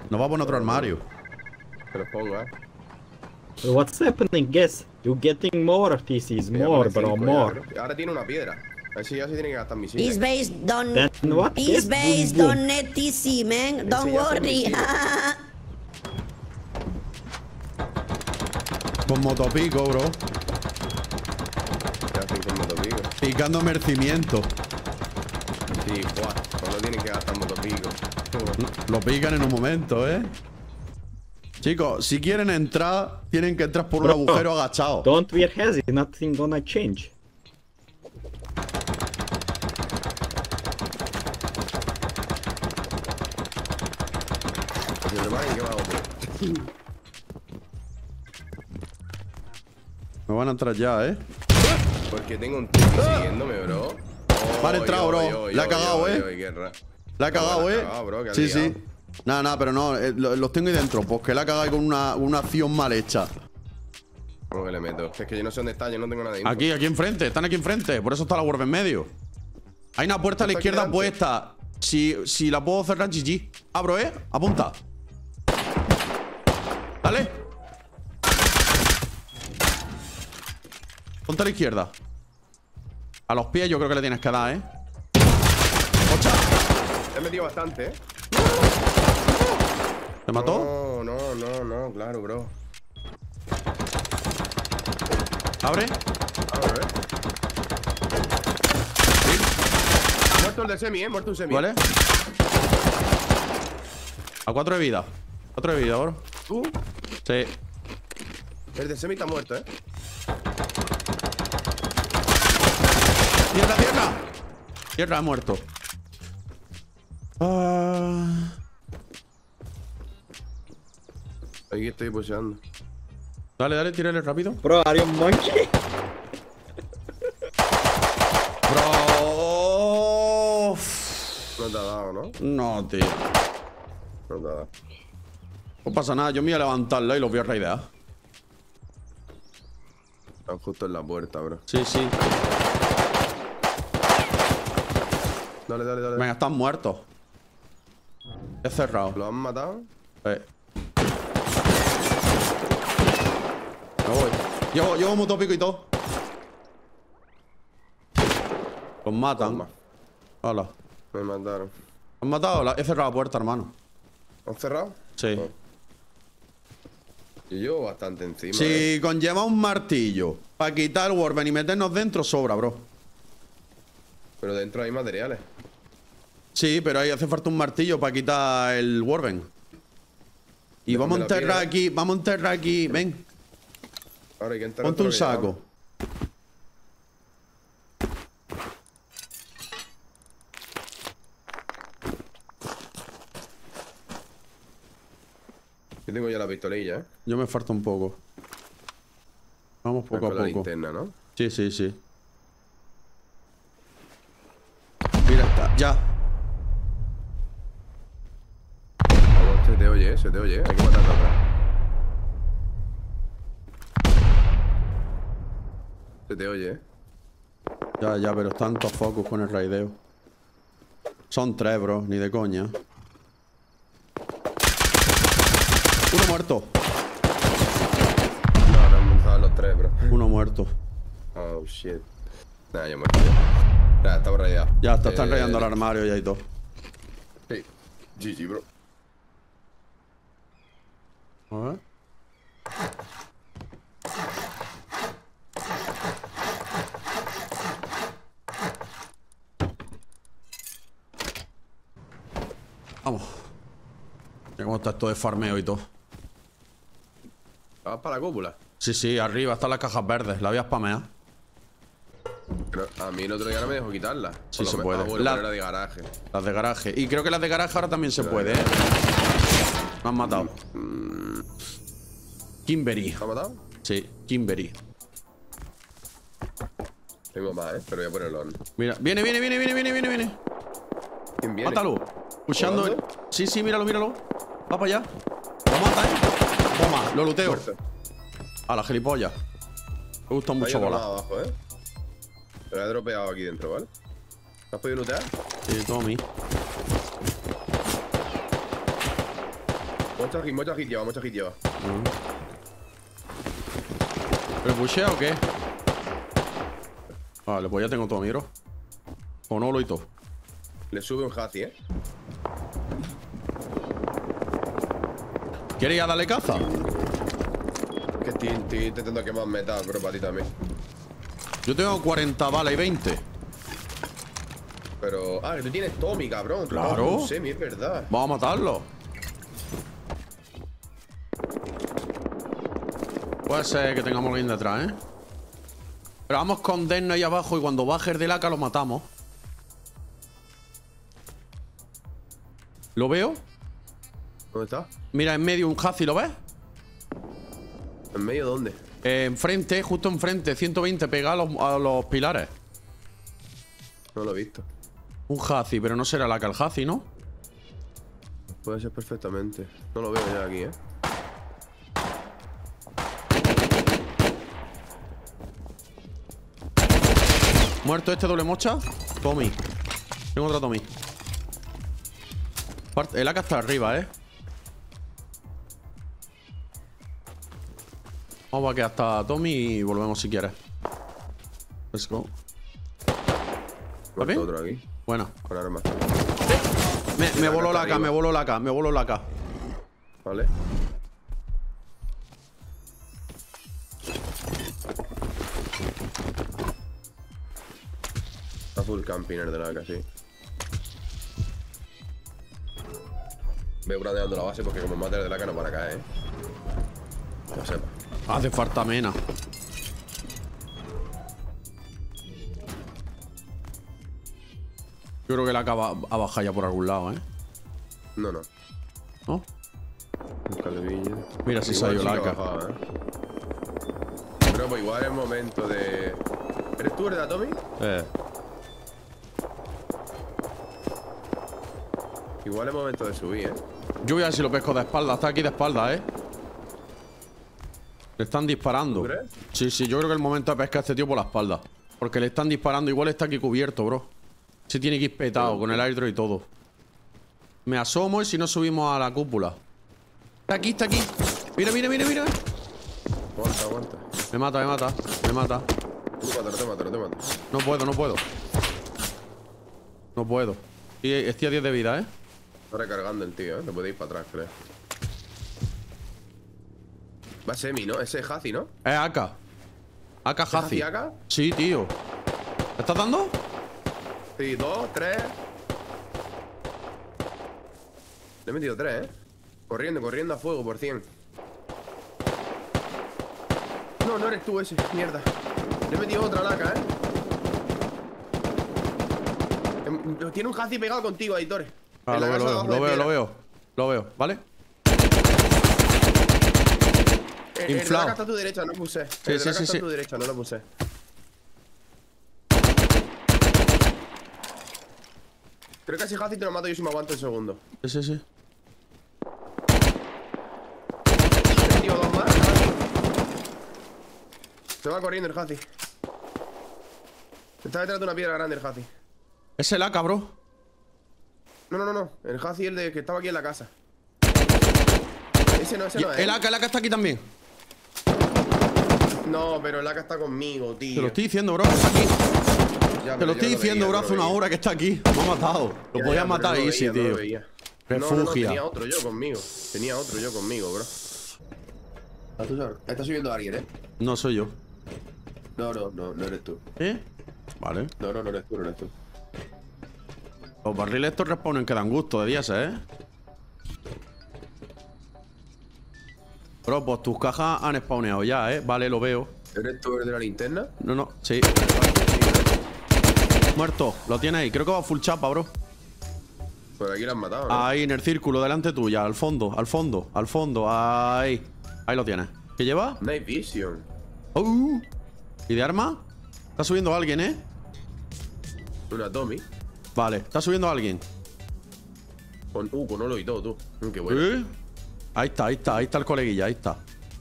Nos va a poner otro armario. Te los pongo, What's happening, guess? You're getting more PCs, Voy a more, poner bro, cinco more. ya, bro. Ahora tiene una piedra. A ver si ya se tiene que gastar He's misiles. based on. Then what? He's Yes, based boom, boom. on NTC, man. Don't Ese ya son worry. misiles. Con motopico, bro. ¿Qué hacen con motopico? Picando merecimiento. Sí, guau. Cuando tienen que gastar motopico. Lo pican en un momento, ¿eh? Chicos, si quieren entrar, tienen que entrar por un Bro, agujero agachado. Don't be hazy, nothing gonna change. Pues hermano, ¿qué va a hacer? Me van a entrar ya, ¿eh? Porque tengo un tío siguiéndome, bro. Vale, entrado, bro. La ha cagado, La ha cagado, ¿eh? Sí, sí. Nada, pero no, los tengo ahí dentro. Pues que la ha cagado con una acción mal hecha. ¿Cómo que le meto? Es que yo no sé dónde está, yo no tengo nada de info. Aquí enfrente, están aquí enfrente. Por eso está la Warp en medio. Hay una puerta a la ¿Está aquí izquierda delante? puesta. Si la puedo cerrar, GG. Abro, ¿eh? Apunta. Dale. Ponte a la izquierda. A los pies yo creo que le tienes que dar, ¿eh? ¡Ocha! He metido bastante, ¿Te mató? No, claro, bro. Abre. A ver. Muerto el de semi, muerto un semi. ¿Vale? A 4 de vida. 4 de vida, bro. ¿Tú? Sí. El de semi está muerto, ¡Tierra, tierra! Tierra, ha muerto. Aquí estoy pusheando. Dale, tírale rápido. Bro, are you monkey? Bro. No te ha dado, ¿no? No, tío. No te ha dado. No pasa nada, yo me voy a levantarla y los voy a raidear. Están justo en la puerta, bro. Sí. Dale. Venga, están muertos. He cerrado. ¿Lo han matado? Me voy. Llevo motopico y todo. Los matan. Toma. Hola. Me mataron. ¿Han matado? He cerrado la puerta, hermano. ¿Han cerrado? Sí. Oh. Yo llevo bastante encima. Si conlleva un martillo para quitar el Warben y meternos dentro, sobra, bro. Pero dentro hay materiales. Sí, pero ahí hace falta un martillo para quitar el Warben. Y vamos a enterrar aquí, Ven, Ahora hay que enterrar. ponte un saco. Yo tengo ya la pistolilla, Yo me falta un poco. Vamos poco a Con la poco. linterna, ¿no? Sí. Mira, está, ya. Vamos, se te oye. Hay que matarla atrás. Se te oye, Ya, pero están todos focus con el raideo. Son 3, bro, ni de coña. Uno muerto. No, han montado los 3, bro. Uno muerto. Oh, shit. Nah, yo muerto ya. Nah, estamos raideados. Ya está, están rayando el armario ya y todo. Sí. GG, bro. A ver. Vamos. Mira cómo está esto de farmeo y todo. ¿Vas para la cúpula? Sí, arriba están las cajas verdes. La voy a spamear. Pero a mí el otro día no me dejó quitarla. Sí, se puede. Bueno, pero era de garaje. Las de garaje. Y creo que las de garaje ahora también se puede, ¿eh? Me han matado. Kimberly. ¿Te ha matado? Sí, Kimberly. Tengo más, pero voy a ponerlo en. Mira, viene. ¿Quién viene? Mátalo. Pushando. ¿Volando? Sí, míralo. Va para allá. Lo mata, ¿eh? Toma, lo luteo. Muerto. A la gilipollas. Me gusta mucho Hay otro más volar. abajo, Te lo he dropeado aquí dentro, ¿vale? ¿Has podido lootear? Sí, todo a mí. Mucho hit lleva. ¿Repushea o qué? Vale, pues ya tengo todo, miro. O no lo y todo. Le sube un Hazi, ¿Quieres ir a darle caza? Que estoy intentando quemar metal, pero para ti también. Yo tengo 40 balas y 20. Pero... Ah, que tú tienes Tommy, cabrón. Claro. Un semi, es verdad. Vamos a matarlo. Puede ser que tengamos alguien detrás, ¿eh? Pero vamos con Denno ahí abajo y cuando baje el del AK lo matamos. ¿Lo veo? ¿Dónde está? Mira, en medio un Hazi, ¿lo ves? ¿En medio dónde? Enfrente, justo enfrente, 120, pegado a los pilares. No lo he visto. Un Hazi, pero no será el AK el Hazi, ¿no? Puede ser perfectamente. No lo veo ya aquí, Muerto este doble mocha. Tommy. Tengo otra Tommy. El AK está arriba, Vamos a que hasta Tommy y volvemos si quieres. Let's go. ¿Está otro aquí. Bueno. Con armas. Me voló la AK, me voló la AK. Vale. Está full campiner de la AK, sí. Veo brandeando la base porque como mate de la AK no para caer, Que lo sepa. Hace falta mena. Yo creo que la AK va a bajar ya por algún lado, No. ¿No? Un calvillo. Mira si salió la AK. Pero pues igual es momento de... ¿Eres tú, verdad, Tommy? Igual es momento de subir, Yo voy a ver si lo pesco de espalda. Está aquí de espalda, Le están disparando. ¿Tú crees? Sí, yo creo que es el momento de pescar a este tío por la espalda. Porque le están disparando. Igual está aquí cubierto, bro. Se tiene que ir petado con el airdrop y todo. Me asomo y si no subimos a la cúpula. Está aquí. Mira. Aguanta. Me mata. Te mato. No puedo. Estoy a 10 de vida, Está recargando el tío, Te puede ir para atrás, creo. Va semi, ¿no? Ese es Hazi, ¿no? Es AK. AK Hazi. AK? Sí, tío. ¿Me estás dando? Sí, 2, 3. Le he metido 3, Corriendo a fuego por 100. No eres tú ese, mierda. Le he metido otra laca, Tiene un Hazi pegado contigo, Editores. Ah, lo veo, ¿vale? Inflado. El AK está a tu derecha, no puse. El AK está a tu derecha, no lo puse. Creo que ese Hazi te lo mato yo si me aguanto el segundo. Sí. He metido 2 más. Se va corriendo el Hazi. Está detrás de una piedra grande el Hazi. Es el AK, bro. No. El Hazi, el de que estaba aquí en la casa. Ese no es. El AK está aquí también. No, pero el AK está conmigo, tío. Te lo estoy diciendo, bro, está aquí. Te lo estoy diciendo, bro, hace una hora que está aquí. Me ha matado. Lo podías matar easy, tío. Refugia. Tenía otro yo conmigo, bro. Está subiendo alguien, No soy yo. No eres tú. Vale. No eres tú. Los barriles estos respawnen que dan gusto de días, Bro, pues tus cajas han spawneado ya, Vale, lo veo. ¿Eres tú el de la linterna? No, sí. Muerto, lo tienes ahí. Creo que va full chapa, bro. Por aquí lo han matado, ¿no? Ahí, en el círculo, delante tuya. Al fondo. Ahí lo tienes. ¿Qué lleva? Night Vision. ¿Y de arma? Está subiendo alguien, Una Tommy. Vale, está subiendo alguien. Con Olo y todo, tú. Qué bueno. Ahí está el coleguilla, ahí está.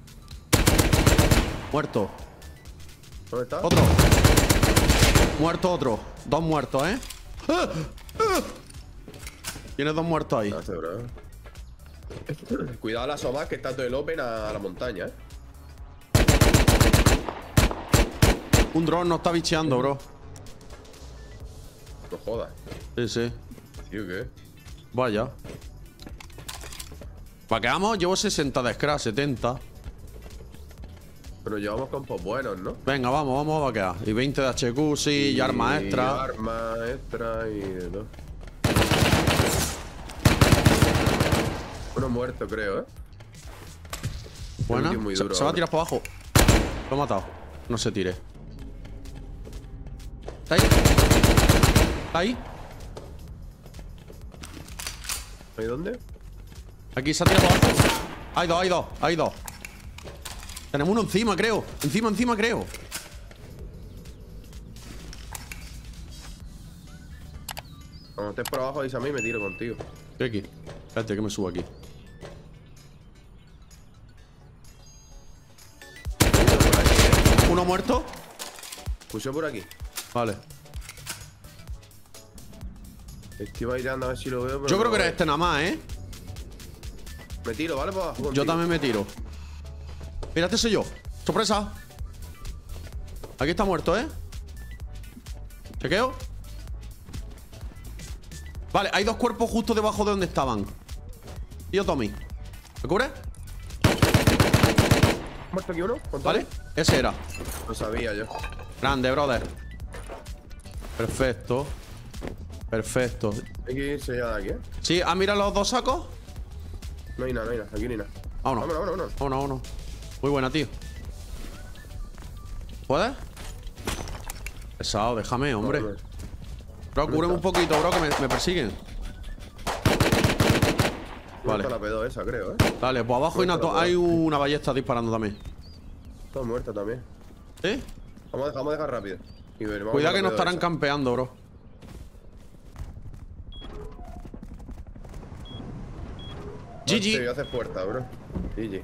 Muerto. ¿Dónde está? Otro. Muerto otro. 2 muertos, Tienes 2 muertos ahí. Cuidado a la Somas, que está todo el open a la montaña, Un dron nos está bicheando, bro. No jodas. Sí, sí. Tío, ¿qué? Vaya. Vaqueamos, llevo 60 de scrap, 70. Pero llevamos campos buenos, ¿no? Venga, vamos a vaquear. Y 20 de HQ, sí, y armas extra. Armas extra y de todo. Uno muerto, creo, Buena. Creo que es muy duro Se va a ahora. tirar para abajo. Lo he matado. No se tire. ¿Está ahí? ¿Está ahí? ¿Ahí dónde? Aquí se ha tirado para abajo. Hay dos. Tenemos uno encima, creo. Encima, creo. Cuando estés por abajo, dice a mí, me tiro contigo. Estoy aquí. Espérate que me subo aquí. ¿Uno muerto? Puse por aquí. Vale. Estoy bailando a ver si lo veo. Pero Yo creo no que era lo este nada más, ¿eh? veo. Me tiro, ¿vale? Para abajo Yo contigo. también me tiro. Mira, este soy yo. ¡Sorpresa! Aquí está muerto, ¿eh? Chequeo. Vale, hay dos cuerpos justo debajo de donde estaban. Tío Tommy. ¿Me cubre? ¿Muerto aquí uno? ¿Con ¿Vale? Ese era. Lo sabía yo. Grande, brother. Perfecto. Perfecto. Hay que irse ya de aquí, ¿eh? Sí, ¿has mirado los dos sacos? No hay nada, aquí no hay nada. Vámonos. Vámonos. Muy buena, tío. ¿Puedes? Pesado, déjame, hombre. Bro, cúbreme un poquito, bro, que me persiguen. Vale. Vale. La pedo esa, creo, Dale, pues abajo hay una ballesta disparando también. Está muerta también. ¿Sí? Vamos a dejar rápido. Y vamos Cuidado a que la nos pedo estarán esa. campeando, bro. Te GG. voy a hacer puerta, bro. GG.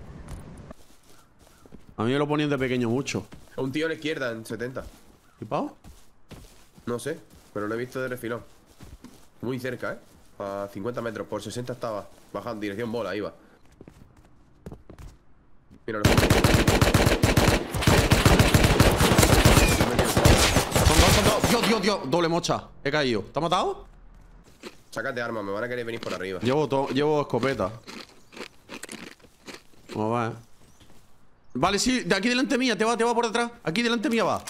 A mí me lo ponían de pequeño mucho. Un tío a la izquierda en 70. ¿Flipado? No sé, pero lo he visto de refilón. Muy cerca, a 50 metros. Por 60 estaba. Bajando, dirección bola, iba. Míralo. Son dos. Dios. Doble mocha. He caído. ¿Te ha matado? Sácate armas, me van a querer venir por arriba. Llevo escopeta. Vamos a ver. Vale, sí, de aquí delante mía, te va por detrás. Aquí delante mía va.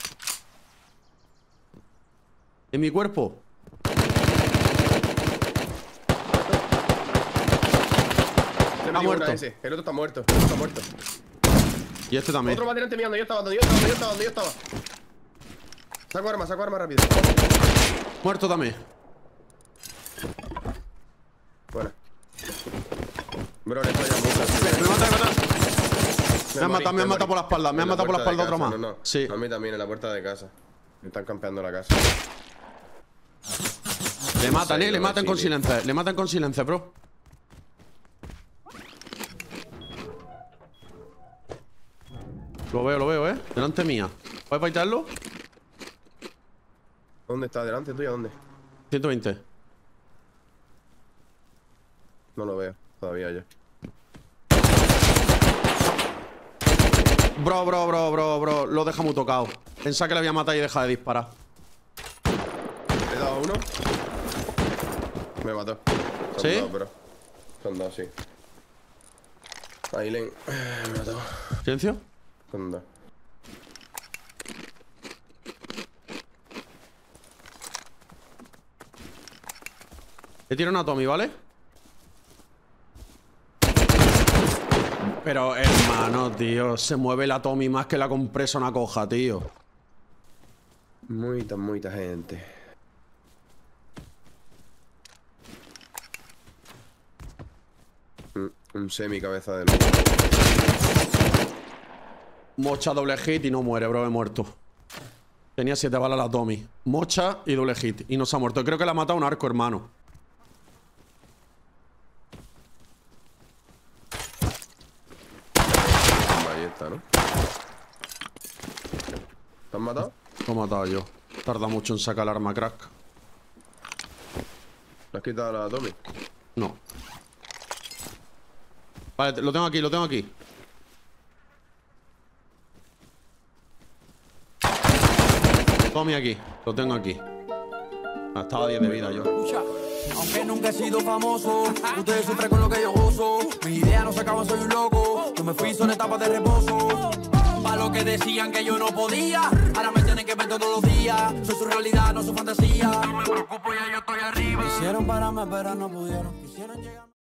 En mi cuerpo. Le metí muerto. una a ese. El otro está muerto. Y este también. Otro va delante mío, donde yo estaba. Saco armas rápido. Muerto también. Bueno. Bro, le falla mucho. Me mata. Me han morí. matado por la espalda. Me han En la matado por la puerta de espalda otro casa, más. no. Sí. A mí también, en la puerta de casa. Me están campeando la casa. Le matan, Sí, le matan sí, con sí. silencio. Le matan con silencio, bro. Lo veo, delante mía. ¿Puedes baitarlo? ¿Dónde está? ¿Delante tuya? ¿Dónde? 120. No lo veo todavía yo. Bro. Lo deja muy tocado. Pensaba que le había matado y deja de disparar. ¿Le he dado a uno? Me mató. Son ¿Sí? dos, bro. Son dos, sí. Ahí me mató. ¿Silencio? Son dos. Le tiro una Tommy, ¿vale? Pero, hermano, tío, se mueve la Tommy más que la compresa una coja, tío. Muita gente. Un semi cabeza de loco. Mocha, doble hit y no muere, bro, he muerto. Tenía 7 balas la Tommy. Mocha y doble hit. Y no se ha muerto. Creo que la ha matado un arco, hermano. Ballesta, ¿no? ¿Te han matado? Lo he matado yo. Tarda mucho en sacar el arma crack. ¿Le has quitado la Tommy? No. Vale, lo tengo aquí, lo tengo aquí. Tommy aquí, lo tengo aquí. Estaba 10 de vida yo. Aunque nunca he sido famoso, ustedes sufren con lo que yo gozo. Mis ideas no se acaban, soy un loco. Yo me fui, son etapas de reposo. Pa' lo que decían que yo no podía, ahora me tienen que ver todos los días. Soy su realidad, no su fantasía. No me preocupo, ya yo estoy arriba. Quisieron pararme, pero no pudieron. Quisieron llegar.